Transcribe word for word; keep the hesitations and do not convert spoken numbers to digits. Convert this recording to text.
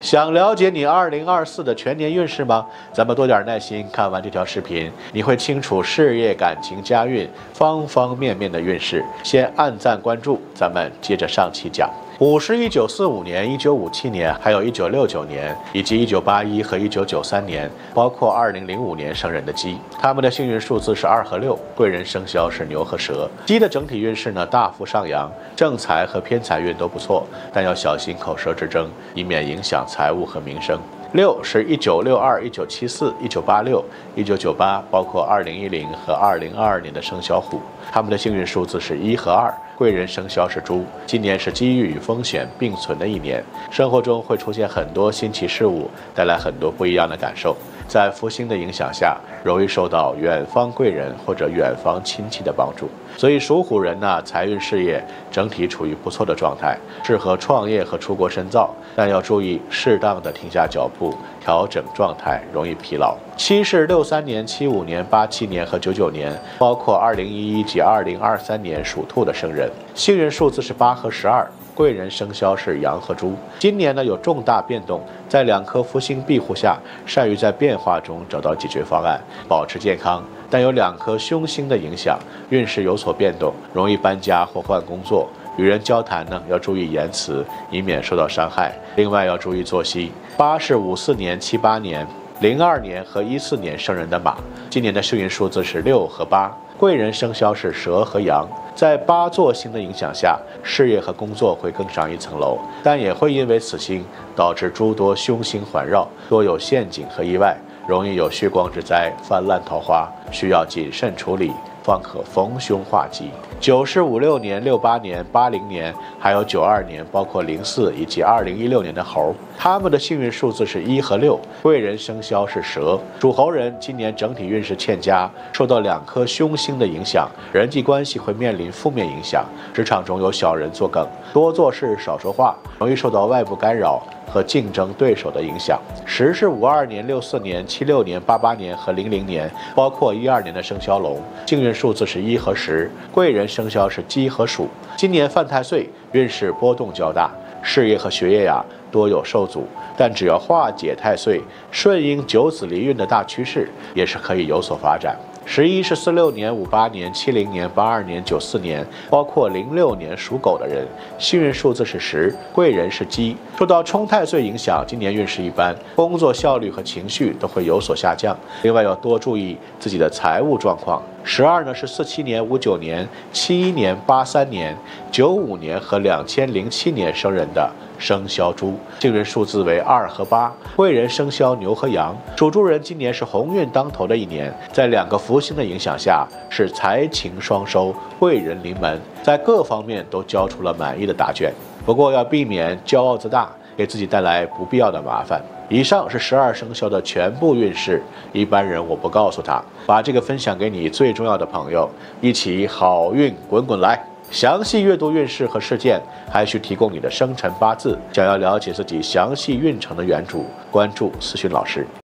想了解你二零二四的全年运势吗？咱们多点耐心，看完这条视频，你会清楚事业、感情、家运方方面面的运势。先按赞关注，咱们接着上期讲。五是一九四五年、一九五七年，还有一九六九年，以及一九八一和一九九三年，包括二零零五年生人的鸡，他们的幸运数字是二和六，贵人生肖是牛和蛇。鸡的整体运势呢大幅上扬，正财和偏财运都不错，但要小心口舌之争，以免影响财务和名声。六是一九六二、一九七四、一九八六、一九九八，包括二零一零和二零二二年的生肖虎，他们的幸运数字是一和二，贵人生肖是猪。今年是机遇与风险并存的一年，生活中会出现很多新奇事物，带来很多不一样的感受。在福星的影响下，容易受到远方贵人或者远方亲戚的帮助，所以属虎人呢，财运事业整体处于不错的状态，适合创业和出国深造，但要注意适当的停下脚步，调整状态，容易疲劳。七是六三年、七五年、八七年和九九年，包括二零一一及二零二三年属兔的生人，幸运数字是八和十二。贵人生肖是羊和猪。今年呢有重大变动，在两颗福星庇护下，善于在变化中找到解决方案，保持健康。但有两颗凶星的影响，运势有所变动，容易搬家或换工作。与人交谈呢要注意言辞，以免受到伤害。另外要注意作息。八是五四年、七八年、零二年和一四年生人的马，今年的幸运数字是六和八。贵人生肖是蛇和羊。在八座星的影响下，事业和工作会更上一层楼，但也会因为此星导致诸多凶星环绕，多有陷阱和意外，容易有血光之灾、泛滥桃花，需要谨慎处理，方可逢凶化吉。九是五六年、六八年、八零年，还有九二年，包括零四以及二零一六年的猴，他们的幸运数字是一和六，贵人生肖是蛇。属猴人今年整体运势欠佳，受到两颗凶星的影响，人际关系会面临负面影响，职场中有小人作梗，多做事少说话，容易受到外部干扰和竞争对手的影响。十是五二年、六四年、七六年、八八年和零零年，包括一二年的生肖龙，幸运数字是一和十，贵人生肖是鸡和鼠。今年犯太岁，运势波动较大，事业和学业呀多有受阻，但只要化解太岁，顺应九子离运的大趋势，也是可以有所发展。十一是四六年、五八年、七零年、八二年、九四年，包括零六年属狗的人，幸运数字是十，贵人是鸡。受到冲太岁影响，今年运势一般，工作效率和情绪都会有所下降。另外要多注意自己的财务状况。十二呢是四七年、五九年、七一年、八三年、九五年和两千零七年生人的生肖猪，幸运数字为二和八，贵人生肖牛和羊。属猪人今年是鸿运当头的一年，在两个福星的影响下，是财情双收，贵人临门，在各方面都交出了满意的答卷。不过要避免骄傲自大，给自己带来不必要的麻烦。以上是十二生肖的全部运势，一般人我不告诉他，把这个分享给你最重要的朋友，一起好运滚滚来。详细阅读运势和事件，还需提供你的生辰八字。想要了解自己详细运程的原主，关注思训老师。